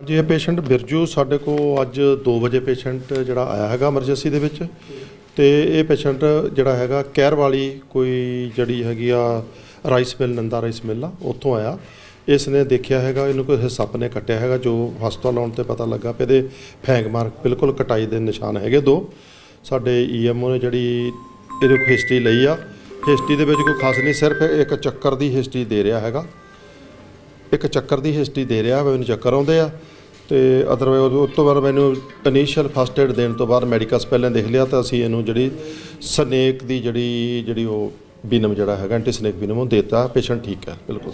जी patient Birju साढ़े को अज 2 बजे पेशेंट जड़ा आया है एमरजेंसी दे विच ते ये पेशेंट जड़ा है कैर वाली कोई जड़ी हैगी rice mill Nanda rice mill आ उत्थों आया। इसने देखा है इनू कोई सप ने कट्टिया है जो हस्पताल आने पता लगा पे दे फैंग मार्क बिल्कुल कटाई के निशान है दो। साडे ईएमओ ने जड़ी ये हिस्टरी लई आ। हिस्टरी दे विच कोई खास नहीं, सिर्फ एक चक्कर की हिस्टरी दे रहा है, एक चक्कर की हिस्टरी दे रहा मैंने चक्कर आते हैं तो अदरवाइज उस तो बाद मैंने इनिशियल फस्ट एड देने तो बाद मैडिकल्स पहले देख लिया तो असी इनू जी स्नेक की जी बिनम जड़ा है एंटी स्नेक बिनम वो देता। पेशेंट ठीक है बिल्कुल।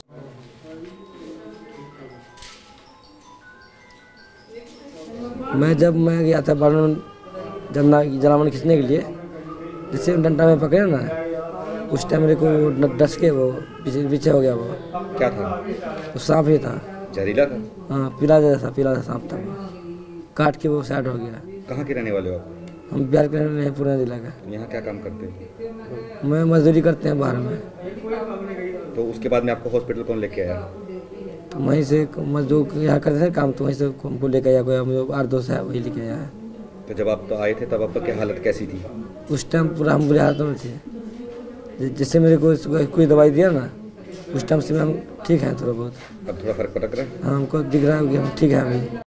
मैं गया था बालून जलावन खींचने के लिए, जिससे डंडा में पकड़े ना उस टाइम मेरे को डस के वो पीछे हो गया। वो क्या था? वो सांप ही था। जहरीला था? हाँ, पीला जैसा सांप था। वो काट के वो साइड हो गया। कहाँ के रहने वाले हो आप? हम बिहार के रहने हैं, पूर्णिया जिला का। यहाँ क्या काम करते हैं? मैं मजदूरी करते हैं बाहर में। तो उसके बाद में आपको हॉस्पिटल कौन लेके आया? तो वहीं से मजदूर यहाँ करते थे काम, तो वहीं से हमको लेके आया। कोई मुझे 8 है वही लेके आया है। तो जब आप तो आए थे तब आपकी हालत कैसी थी? उस टाइम पूरा हम बुरे हालतों में थे। जैसे मेरे को कोई दवाई दिया ना उस टाइम से हम ठीक हैं थोड़ा बहुत। अब थोड़ा फर्क पटक रहा है? हाँ, हमको दिख रहा है कि हम ठीक है अभी।